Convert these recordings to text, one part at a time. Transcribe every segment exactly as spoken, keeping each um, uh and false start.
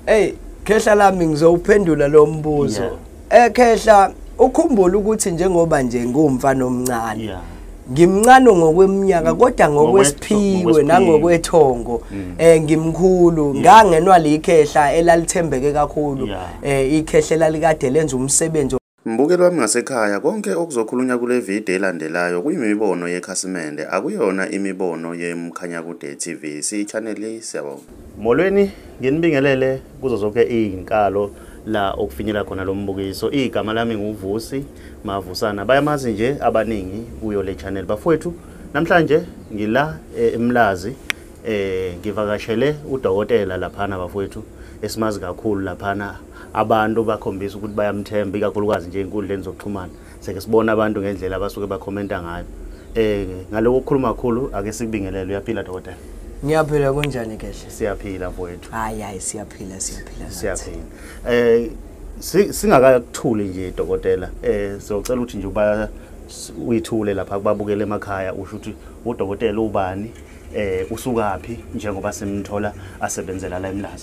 Hey, khehla lami ngizowuphendula lo mbuzo. Eh khehla ukhumbula ukuthi njengoba nje ngumfana omncane. Yeah. Ngimncane ngokweminyaka kodwa ngokwesiphiwe nangokwethongo eh ngimkhulu ngangenwa likhehla elalithembeke kakhulu eh ikhehla lalikade lenza umsebenzi. Mbukeli wami ngasekhaya konke okuzokhulunywa kule video elandelayo kuyimibono yekhasimende akuyona imibono yemkhanya kude T V si channel siyabonga. Molweni nginibingelele kuzo zonke izinkalo la okufinyela khona lo mbukiso. Igama lami nguVusi Mavusana bayamazi nje abaningi kuyo le channel bafowethu. Namhlanje ngila eMlazi eh ngivakashele udokotela laphana bafowethu esimazi kakhulu laphana abantu bakhombisa ukuthi bayamthemba ikakhulukazi nje inkundleni zokuxhumana. Seke sibona abantu ngendlela abasuke bakhomenta ngayo. Eh ngaloko ukukhuluma kakhulu ake sikubingelele. Uyaphila dokotela? Ngiyaphila kunjani kehle? Siyaphila mfowethu. Hayi hayi siyaphila siyaphila. Siyaphila. Eh singakakuthuli nje dokotela eh sizocela ukuthi nje uba uyithule lapha kubabukele emakhaya usho ukuthi udokotela ubani eh usukaphi njengoba simthola asebenzela la eMlazi.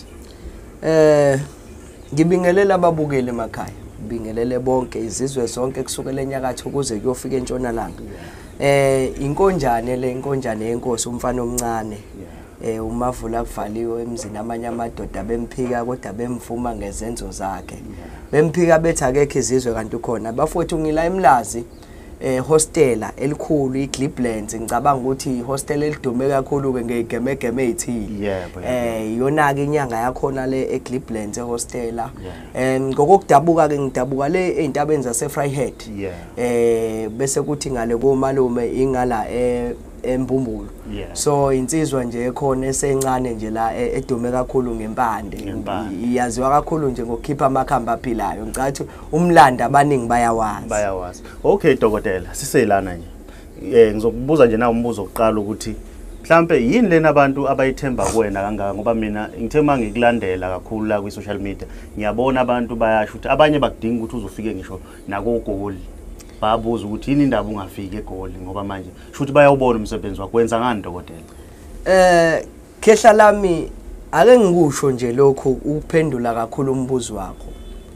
Eh ngibingelela ababukeli emakhaya, ngibingelele bonke izizwe zonke kusukela enyakatho kuze kuyofika entshonalanga. Eh inkonjane le inkonjane yenkosi umfana omncane. Eh umavula kuvaliwe emzini amanye amadoda bemphika kodwa bemvuma ngezenzo zakhe. Bemphika bethi akekho izizwe kanti ukhona. Bafowethu ngila eMlazi eh hostela elikhulu iCliplands ngicabanga ukuthi hostel elidume kakhulu ke ngegemegeme ezithile. Eh yona ke inyanga yakhona le eCliplands ehostela. Eh ngokudabuka ke ngidabuka le ezintabeni zaseFryhead. Eh bese kuthi ngale komalume ingala eh embumbulo. So insizwa nje ekhona esencane nje la edume kakhulu ngempande. Iyaziwa kakhulu nje ngokukhipha amakhamba aphilayo. Ngicathi umlando abaningi bayawazi. Bayawazi. Okay dokotela, siselana nje. Eh ngizokubuza nje na umbuzo oqala ukuthi mhlambe yini lena abantu abayithemba kuwena kangaka ngoba mina ngithema ngikulandela kakhulu la ku social media. Ngiyabona abantu bayasho ukuthi abanye bakudinga ukuthi uzofike ngisho nakogoli. Babuza ukuthi yini indaba ungafiki egoli ngoba manje shuthi bayawubona umsebenzi wakho wenza ngani dokotela. Eh khehla lami ake ngikusho nje lokho ukuphendula kakhulu umbuzo wakho.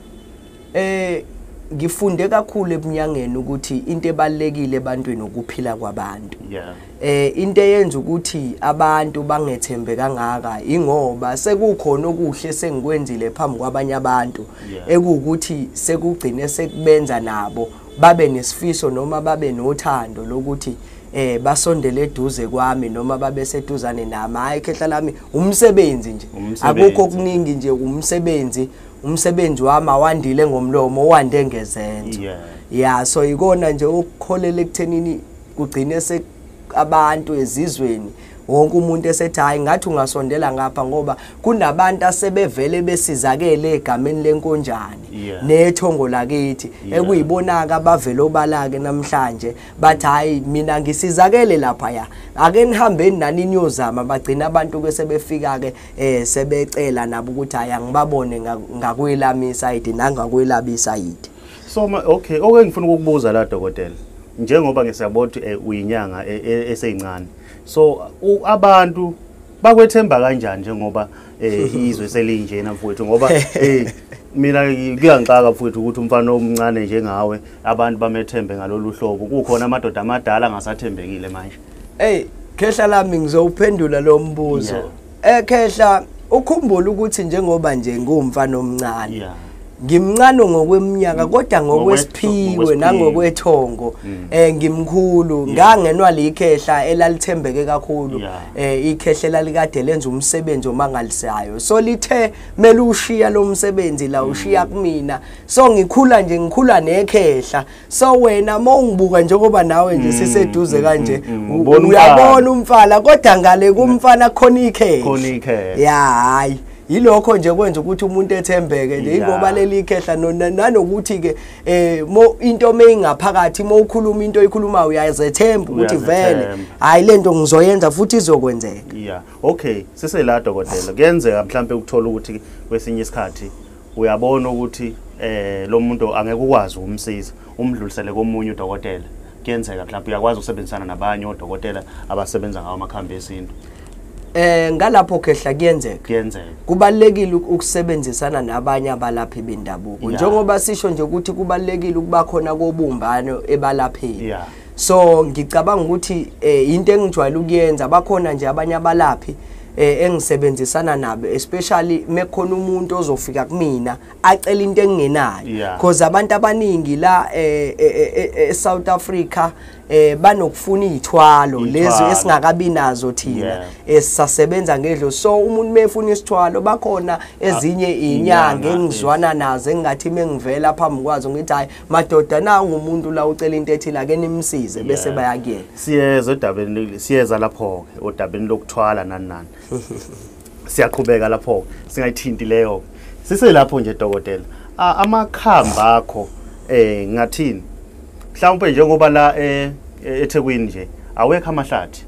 Eh ngifunde kakhulu ebunyangeni ukuthi into ebalekile ebantwini ukuphila kwabantu. Yeah. Eh into eyenza ukuthi abantu bangethembe kangaka ingoba sekukhona okuhle sengikwenzile phambi kwabanye abantu ekuukuthi sekugcine sekubenza nabo babe nesifiso noma babe nothando lokuthi eh basondele eduze kwami noma babe seduzane nami. Hayi khehla lami umsebenzi nje akukho okuningi nje umsebenzi umsebenzi wami awandile ngomlomo owande ngezenzo. Yeah so ikona nje ukukholela ekuthenini kugcine se abantu ezizweni wonke umuntu esethi hayi ngathi ungasondela ngapha ngoba kunabantu asebevele besizakele egameni lenkonjane nethongo lakithi ekuyibonaka abavela obalake namhlanje bathi hayi mina ngisizakele lapha ya ake nihambeni nani niyozama bagcina abantu ke sebefika ke eh sebecela nabo ukuthi hayi ngibabone ngakwelami side nangakwelabi side. So okay oke ngifuna ukukubuza la dokotela njengoba ngisiyabona ukuthi uyinyanga eseyincane. So abantu bakwethemba kanjani njengoba izwe selinjena mfowethu ngoba eh mina ngiyangicaka mfowethu ukuthi umfana omncane njengawe abantu bamethembe ngalolu hlobo kukhona amadoda amadala angasathembekile manje. Hey khehla lami ngizowuphendula lo mbuzo. Eh khehla ukhumbula ukuthi njengoba nje ngumfana omncane ngimncane ngokweminyaka kodwa ngokwesiphiwe nangokwethongo eh ngimkhulu ngangenwa likhehla elalithembeke kakhulu eh ikhehla lalikade lenza umsebenzi omangalisayo. So lithe mele ushiya lo msebenzi la ushiya kumina so ngikhula nje ngikhula nekhehla. So wena mawungibuka njengoba nawe nje siseduze kanje uyabona umfala kodwa ngale kumfana khona ikhehla. Khona ikhehla. Yeah hayi yilokho nje kwenza ukuthi umuntu ethembeke nje ingoba leli khehla nanokuthi ke eh mo into meyingaphakathi mo ukhuluma into oyikhuluma uyazethemba ukuthi vele hayi lento ngizoyenza futhi izokwenzeka. Yeah okay sisela dokotela kuyenzeka mhlambe ukuthola ukuthi kwesinye isikhathi uyabona ukuthi eh lo muntu angeke ukwazi umsiza umdlulisele komunye udokotela. Kuyenzeka mhlambe uyakwazi ukusebenzisana nabanye odokotela abasebenza ngawo amakhambi esintu. eh ngalapho khehla kuyenzeka kuyenzeka kubalekile ukusebenzisana nabanye abalaphi bendabuko njengoba sisho nje ukuthi kubalekile ukuba khona kobumbano ebalapheni yeah so ngicabanga ukuthi into engijwayele ukuyenza bakhona nje abanye abalaphi engisebenzisana nabo especially mekhona umuntu ozofika kumina acela into engenayo because abantu abaningi la e South Africa eh banokufuna izithwalo lezo esingakabi nazo thina esisasebenza ngedlo so umuntu mefuna isithwalo bakhona ezinye inyanga engizwana nazo engathi mengivela phambi kwazo ngithi hayi madoda nangu umuntu la ucela into ethile ake nimsize bese bayakuyela siyeza odabeni siyeza lapho odabeni lokuthwala nani nani siyaqhubeka lapho singayithinti leyo sise lapho nje dokotela amakhamba akho eh ngathini mhlawumbe njengoba la eh eThekwini nje awekho amahlathi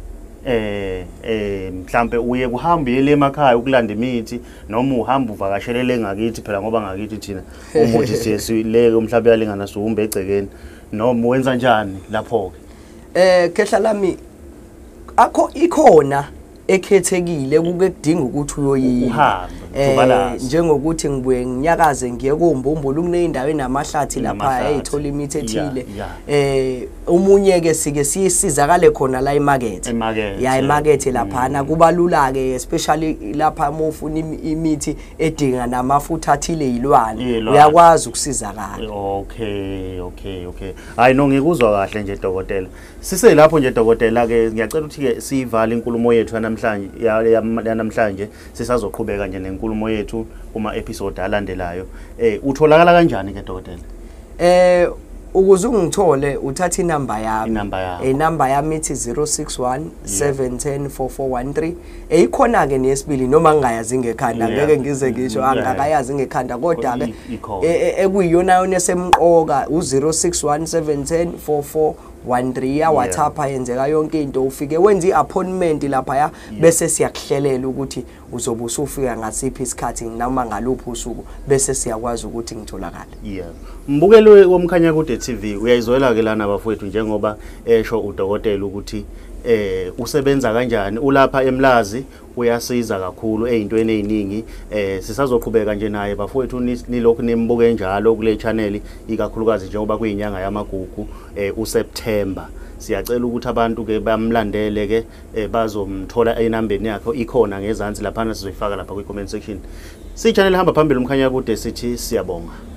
eh eh mhlambe uye kuhambele emakhaya ukulanda imithi noma uhamba uvakashelele ngakithi phela ngoba ngakithi thina umuthi siyesileke umhlaba yalingana suhumbe egcekeni noma wenza kanjani lapho ke eh khehla lami akho ikhona ekhethekile kuke kudinga ukuthi uyoyima eh njengokuthi ngibuye nginyakaze ngiye kombombo kuneyindawo enamahlathi lapha eyithola imithi ethile eh umunye ke sike siyisizakale khona la emarket ya emarket laphana kubalula ke especially lapha mofuna imithi edinga namafutha athile yilwane uyakwazi ukusizakala okay okay okay hayi no ngikuzwa kahle nje dokotela sise lapho nje dokotela ke ngiyacela ukuthi ke sivale inkulumo yethu namhlanje yanamhlanje sisazoqhubeka nje nenkulumo yethu uma episode alandelayo eh utholakala kanjani ke dokotela eh ukuze ungithole uthatha inamba yami inamba yami inamba yami ithi zero six one seven one zero four four one three eyikhona ke nesibili noma ngingayazi ngekhanda ngeke ngize ngisho angakayazi ngekhanda kodwa ke ekuyiyona yona esemqoka u zero six one seven one zero four four one three ya WhatsApp ayenzeka yonke into ufike wenza iappointment lapha ya bese siyakuhlelela ukuthi uzobe usufika ngasiphi isikhathi noma ngaluphi usuku bese siyakwazi ukuthi ngitholakala yeah mbukelo womkhanya kude T V uyayizwela ke lana bafowethu njengoba esho udokotela ukuthi eh usebenza kanjani ulapha eMlazi uyasiza kakhulu ezintweni eziningi eh sisazoqhubeka nje naye bafowethu nilokhu nimbuke njalo kule channel ikakhulukazi njengoba kuyinyanga yamagugu eh uSeptember siyacela ukuthi abantu ke bamlandele ke bazomthola enambeni yakhe ikhona ngezansi lapha sizoyifaka lapha kwi comment section si channel hamba phambili umkhanya kude sithi siyabonga.